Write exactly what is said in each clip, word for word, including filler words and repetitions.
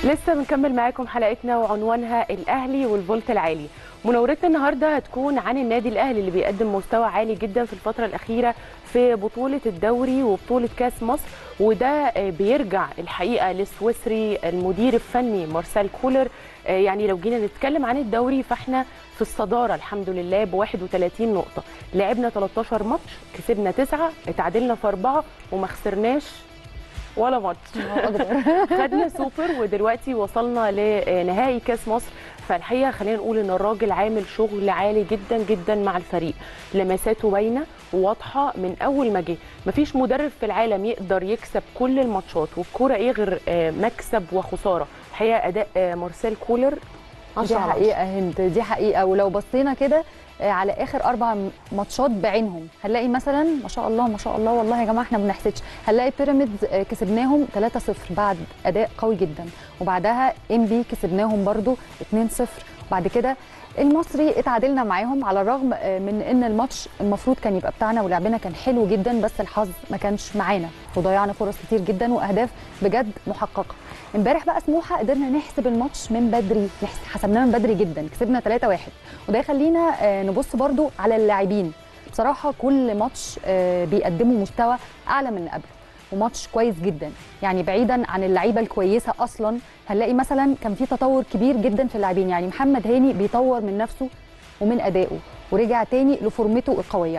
لسه بنكمل معاكم حلقتنا وعنوانها الأهلي والفولت العالي. مناورتنا النهارده هتكون عن النادي الأهلي اللي بيقدم مستوى عالي جدا في الفترة الأخيرة في بطولة الدوري وبطولة كاس مصر، وده بيرجع الحقيقة للسويسري المدير الفني مارسيل كولر. يعني لو جينا نتكلم عن الدوري فاحنا في الصدارة الحمد لله ب واحد وثلاثين نقطة، لعبنا ثلاثة عشر ماتش، كسبنا تسعة، اتعادلنا في أربعة وما خسرناش ولا ماتش. خدنا سوبر ودلوقتي وصلنا لنهائي كاس مصر. فالحقيقه خلينا نقول ان الراجل عامل شغل عالي جدا جدا مع الفريق، لمساته باينه وواضحه من اول ما جه. مفيش مدرب في العالم يقدر يكسب كل الماتشات والكوره ايه غير مكسب وخساره. الحقيقه اداء مارسيل كولر دي حقيقه هند، دي حقيقه. ولو بصينا كده على اخر اربع ماتشات بعينهم هنلاقي مثلا ما شاء الله ما شاء الله، والله يا جماعه احنا ما بنحسدش، هنلاقي بيراميدز كسبناهم ثلاثة صفر بعد اداء قوي جدا، وبعدها ام بي كسبناهم برده اثنين صفر، وبعد كده المصري اتعادلنا معاهم على الرغم من ان الماتش المفروض كان يبقى بتاعنا ولعبنا كان حلو جدا، بس الحظ ما كانش معانا وضيعنا فرص كتير جدا واهداف بجد محققه. امبارح بقى سموحه قدرنا نحسب الماتش من بدري، حسبناه من بدري جدا، كسبنا ثلاثة واحد، وده يخلينا نبص برضو على اللاعبين. بصراحه كل ماتش بيقدموا مستوى اعلى من اللي قبله وماتش كويس جدا. يعني بعيدا عن اللعيبه الكويسه اصلا هنلاقي مثلا كان في تطور كبير جدا في اللاعبين. يعني محمد هاني بيطور من نفسه ومن ادائه ورجع تاني لفورمته القويه.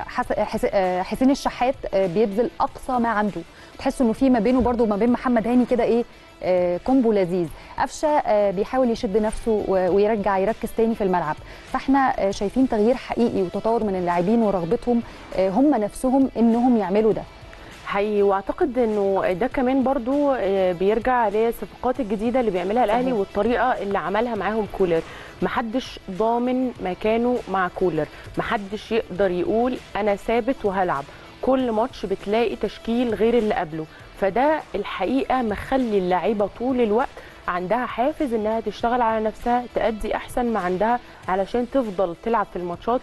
حسين الشحات بيبذل اقصى ما عنده، تحس انه في ما بينه برده وما بين محمد هاني كده ايه كومبو لذيذ. قفشه بيحاول يشد نفسه ويرجع يركز تاني في الملعب. فاحنا شايفين تغيير حقيقي وتطور من اللاعبين ورغبتهم هم نفسهم انهم يعملوا ده حقيقي. واعتقد انه ده كمان برضو بيرجع للصفقات الجديده اللي بيعملها الاهلي والطريقه اللي عملها معاهم كولر. محدش ضامن مكانه مع كولر، محدش يقدر يقول انا ثابت وهلعب. كل ماتش بتلاقي تشكيل غير اللي قبله، فده الحقيقه مخلي اللعيبه طول الوقت عندها حافز انها تشتغل على نفسها، تأدي احسن ما عندها علشان تفضل تلعب في الماتشات.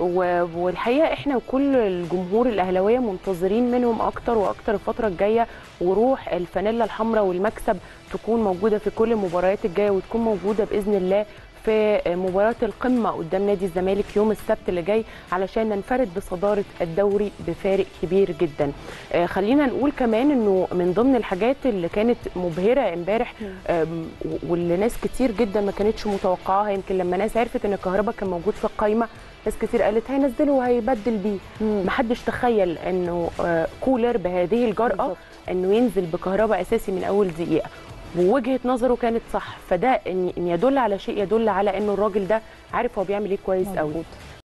والحقيقه احنا وكل الجمهور الاهلاويه منتظرين منهم اكتر واكتر الفتره الجايه، وروح الفانيلا الحمراء والمكسب تكون موجوده في كل المباريات الجايه، وتكون موجوده باذن الله في مباراة القمة قدام نادي الزمالك يوم السبت اللي جاي علشان ننفرد بصدارة الدوري بفارق كبير جدا. آه خلينا نقول كمان انه من ضمن الحاجات اللي كانت مبهرة امبارح واللي ناس كتير جدا ما كانتش متوقعاها، يمكن لما ناس عرفت ان الكهرباء كان موجود في القايمة ناس كتير قالت هينزله وهيبدل بيه. محدش تخيل انه آه كولر بهذه الجرأة انه ينزل بكهرباء اساسي من اول دقيقة، ووجهه نظره كانت صح. فده ان يدل على شيء، يدل على انه الراجل ده عارف هو بيعمل ايه كويس قوي.